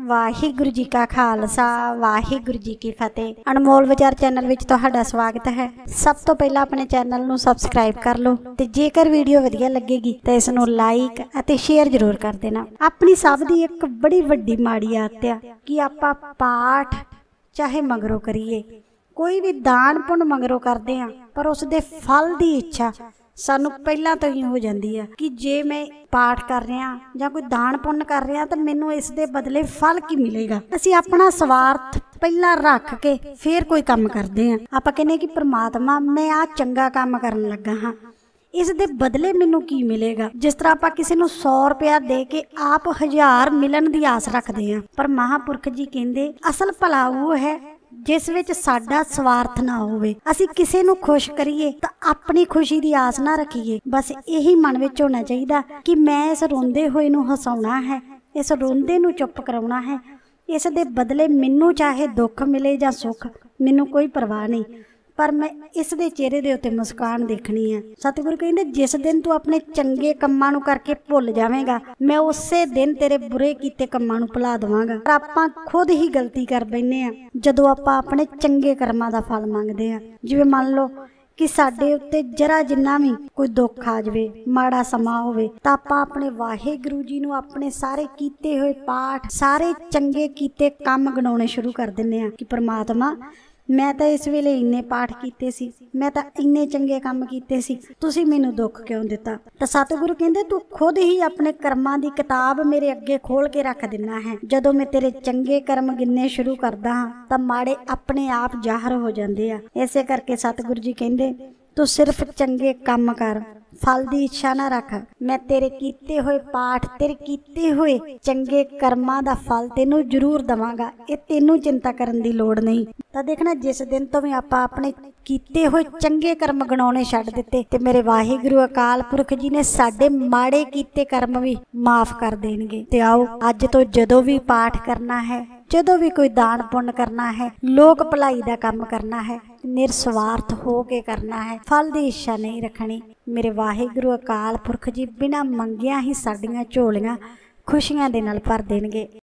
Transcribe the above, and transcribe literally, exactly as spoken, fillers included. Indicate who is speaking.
Speaker 1: वाहिगुरु जी का खालसा वाहिगुरु जी की फतेह। अनमोल विचार चैनल विच तुहाडा स्वागत है। सब तो पहला अपने चैनल नूं सबसक्राइब कर लो ते जेकर वीडियो वधिया लगेगी तो इस नूं लाइक अते शेयर जरूर कर देना। अपनी सब दी एक बड़ी वड्डी माड़ी आदत है कि आपां पाठ चाहे मगरों करिए, कोई भी दान पुण्य मगरों करते हैं, पर उसके फल की इच्छा सानू पहला तो ही हो जाती है कि जे मैं पाठ कर रहा या कोई दान पुण्य कर रहा तो मैनू इस दे बदले फल की मिलेगा। असी अपना स्वार्थ पहला रख के फिर कोई काम करते हैं। आप कहने कि परमात्मा मैं आ चंगा काम करन लगा हाँ, इस दे बदले मैनू की मिलेगा। जिस तरह आप किसी नू सौ रुपया दे के आप हजार मिलन की आस रखते हैं, पर महापुरख जी कहते असल भला वो है जिस विच साडा स्वार्थ ना होवे। असी किसी नू खुश करिए तो अपनी खुशी की आस ना रखिए। बस यही मन विच होना चाहिए कि मैं इस रोंदे होए नू हसाउणा है, इस रोंदे नू चुप कराउणा है। इस दे बदले मैनू चाहे दुख मिले या सुख, मैनू कोई परवाह नहीं, पर मैं इस दे चेहरे दे उत्ते मुस्कान देखनी है। सतगुरु कहंदे जिस दिन तू अपने चंगे कम्मां नू करके भुल जावेगा, मैं उसे दिन तेरे बुरे कीते कम्मां नू भुला देवांगा। पर आपां खुद ही गलती कर बैठे हैं जदों आपां अपने चंगे कर्मां दा फल मंगदे हैं। जिवें मान लो कि साडे उत्ते जरा जिन्ना भी कोई दुख आ जाए, माड़ा समा होवे, तां आपां अपने वाहिगुरू जी नू अपने सारे कीते होए पाठ, सारे चंगे कीते काम गिनाउणे शुरू कर दिंदे हैं कि परमात्मा मैं तो इस वेले इन्ने पाठ कीते सी, मैं तो इन्ने चंगे काम कीते सी, तुसी मैनू दुख क्यों दिता। तो सतगुरु कहंदे तू खुद ही अपने कर्मां दी किताब मेरे अगे खोल के रख दिना है। जदों मैं तेरे चंगे कर्म गिनने शुरू करदा हां तां माड़े अपने आप जाहिर हो जांदे आ। इसे करके सतगुरु जी कहंदे तू सिर्फ चंगे काम कर, फल की इच्छा ना रख। मैं तेरे कीते हुए पाठ, तेरे कीते हुए चंगे कर्मां दा फल तेनू जरूर दवांगा। ये तेनू चिंता करन दी लोड़ नहीं। तो देखना जिस दिन तो भी आपां अपने कीते हुए चंगे कर्म गिनाउणे छड्ड दित्ते ते मेरे वाहिगुरू अकाल पुरख जी ने साडे माड़े कीते कर्म भी माफ कर देणगे। ते आओ अज तो जदों भी पाठ करना है, जदों भी कोई दान पुण्य करना है, लोक भलाई दा काम करना है, निरस्वार्थ हो के करना है, फल की इच्छा नहीं रखनी। मेरे वाहिगुरू अकाल पुरख जी बिना मंगिया ही साडियां झोलियां खुशियां दे नाल भर देणगे।